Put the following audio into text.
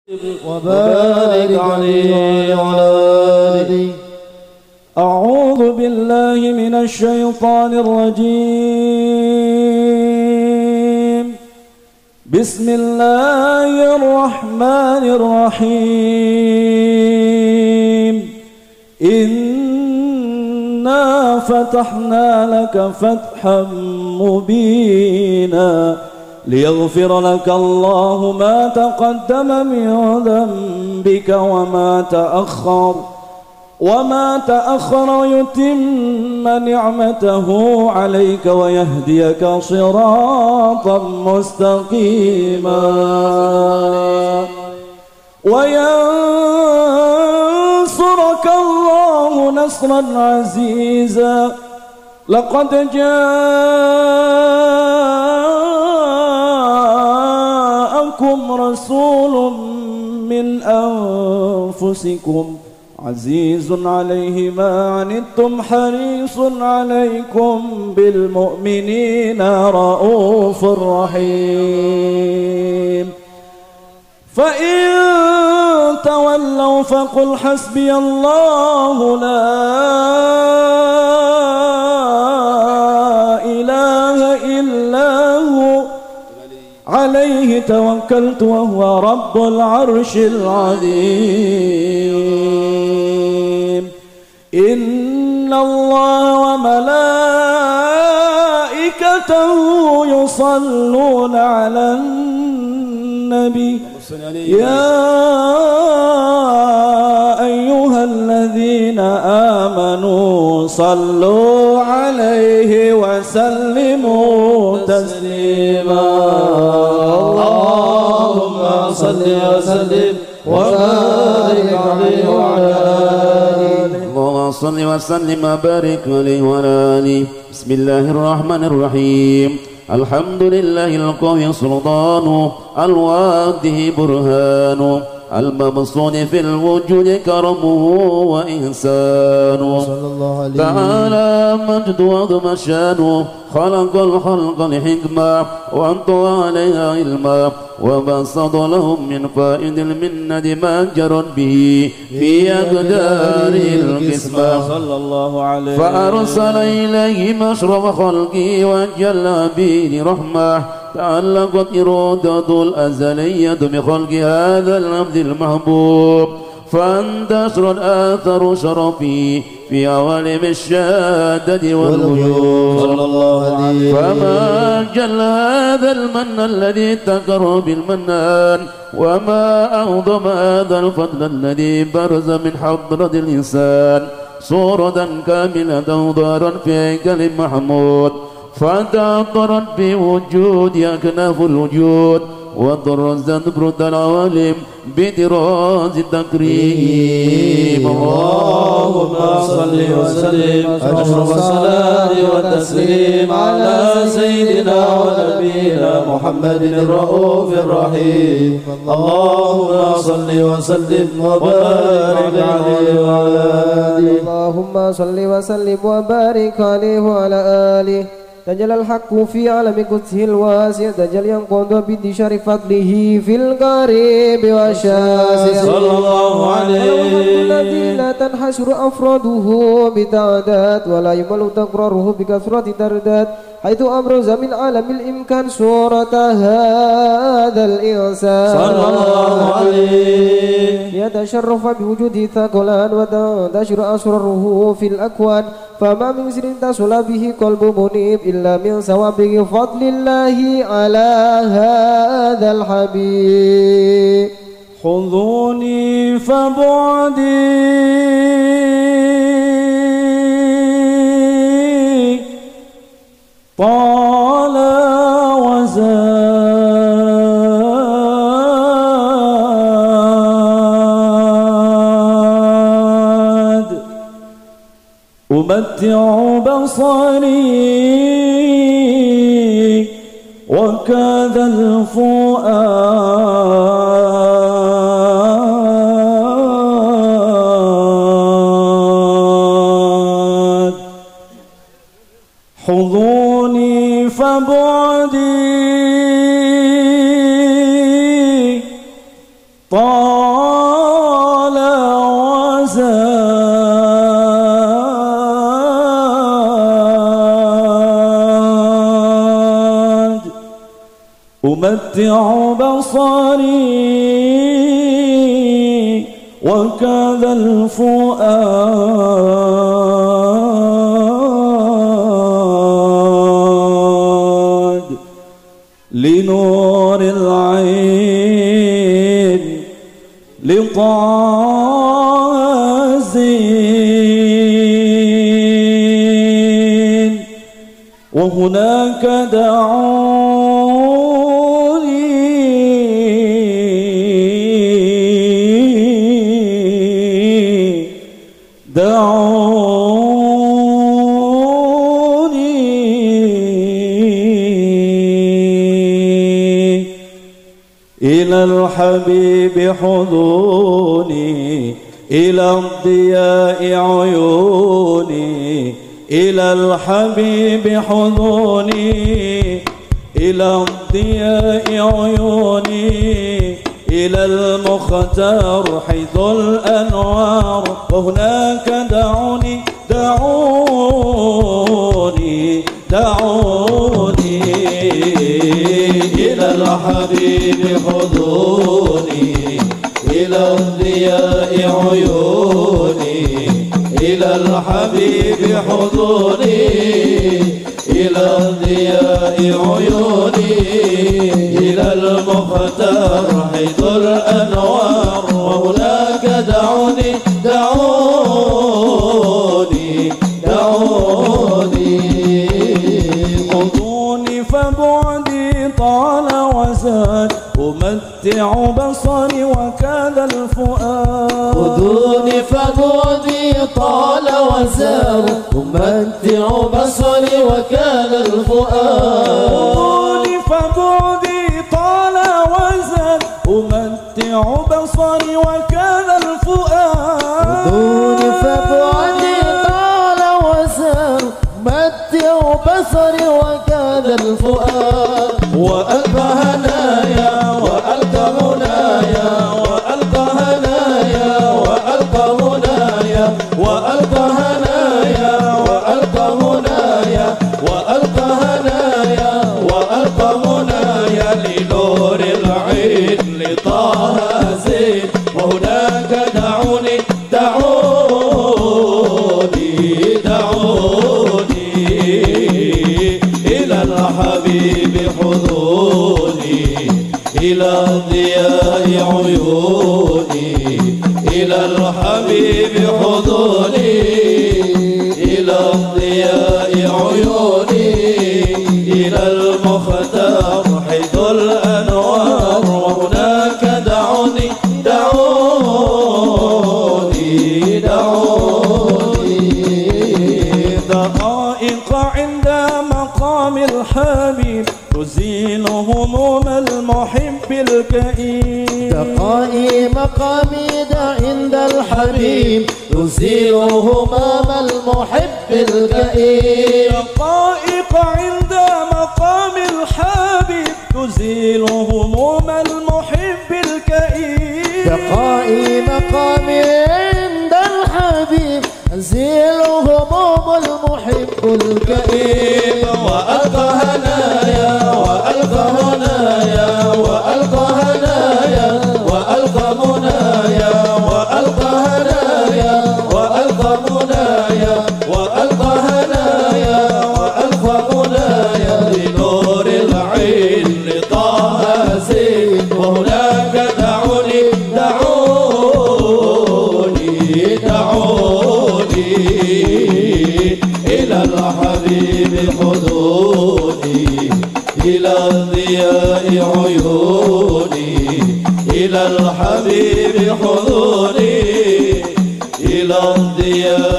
وبارك عليه وعلى آله. أعوذ بالله من الشيطان الرجيم. بسم الله الرحمن الرحيم. إنا فتحنا لك فتحا مبينا ليغفر لك الله ما تقدم من ذنبك وما تأخر ويتم نعمته عليك ويهديك صراطا مستقيما وينصرك الله نصرا عزيزا. لقد جاءكم رسول من أنفسكم عزيز عليه ما عنتم حريص عليكم بالمؤمنين رؤوف رحيم. فإن تولوا فقل حسبي الله لا إله إلا هو عليه توكلت وهو رب العرش العظيم. إن الله وملائكته يصلون على النبي يا أيها الذين آمنوا صلوا عليه وسلموا تسليما. اللهم صل وسلم وبارك عليه وعلى آله. اللهم صل وسلم وبارك عليه وعلى آله. بسم الله الرحمن الرحيم. الحمد لله القوي سلطانه الواده برهانه المبسوط في الوجود كرمه وإحسانه تعالى مجد وعظم شانه. خلق الخلق لحكمة وأنطى عليها علما وبسط لهم من فائد المنة ما جرت به في أقدار القسمة صلى الله عليه فأرسل إليهم أشرف خلقه وجل به رحمة. تعلقت إرادة الأزلية بخلق هذا العبد المحبوب فانتشرت آثر شرفه في عوالم الشهادة والغيوب صلى الله عليه. فما جل هذا المن الذي تكر بالمنان وما أعظم هذا الفضل الذي برز من حضرة الإنسان صورة كاملة ظاهرا في هيكل محمود فتعطرت بوجود أكناف الوجود وطرزت برد العوالم بدراز التكريم. اللهم صل وسلم أشرف الصلاة والتسليم على سيدنا ونبينا محمد الرؤوف الرحيم. اللهم صل وسلم وبارك عليه وعلى آله. اللهم صل وسلم وبارك عليه وعلى آله. تجلى الحق في عالم قدسه الواسع تجلى ينقض بانتشار فضله في القريب والشاسع صلى الله عليه. الذي لا تنحشر أفراده بتعداد ولا يمل تقرره بكثرة ترداد حيث أبرز من عالم الإمكان صورة هذا الإنسان صلى الله عليه. يتشرف بوجود ثقلان وتنتشر أسراره في الأكوان فما من سر تصل به قلب منيب إلا من سوابق فضل الله على هذا الحبيب. خذوني فبعدي طال وزاد أمتع بصري وكاد الفؤاد. حضوني فبعدي طال طال وزاد أمتع بصري وكذا الفؤاد لنور العين لطه الزين وهناك إلى الحبيب حضوني إلى الضياء عيوني إلى الحبيب حضوني إلى الضياء عيوني إلى المختار حيث الأنوار وهناك دعوني دعوني دعوني إلى الحبيب حضوني إلى الضياء عيوني إلى الحبيب حضوني إلى الضياء عيوني إلى المختار حيث الأنوار وهناك دعوني دعوني دعوني خذوني فبعدي طال وزاد أمتع بصري وكذا الفؤاد خذوني فبعدي طال وزاد أمتع بصري وكذا الفؤاد خذوني فبعدي طال وزاد أمتع بصري وكذا الفؤاد خذوني فبعدي طال وزاد أمتع بصري وكذا الفؤاد وألقى هنايا وألقى منايا وألقى هنايا وألقى منايا وألقى هنايا وألقى منايا وألقى هنايا وألقى منايا لنور العين لطه زين وهناك دعوني دعوني دعوني إلى الحبيب حضوني إلى الضياء عيوني إلى الحبيب حضوني إلى الضياء عيوني إلى المختار حيث الأنوار وهناك دعوني دعوني دعوني دقائق عند مقام الحبيب تزيل هموم المحب الكئيب دقائق مقاميد عند الحبيب تزيل همام المحب الكئيب دقائق عند مقام الحبيب تزيل هموم المحب الكئيب دقائق مقامي عند الحبيب تزيل هموم المحب الكئيب وألقى هنايا وألقى هنايا وألقى هنايا وألقى منايا وألقى هنايا وألقى منايا وألقى هنايا وألقى منايا لنور العين لطه زين وهناك دعوني دعوني دعوني إلى الحبيب حضوني إلى الضياء عيوني إلى الحبيب حضوني إلى الضياء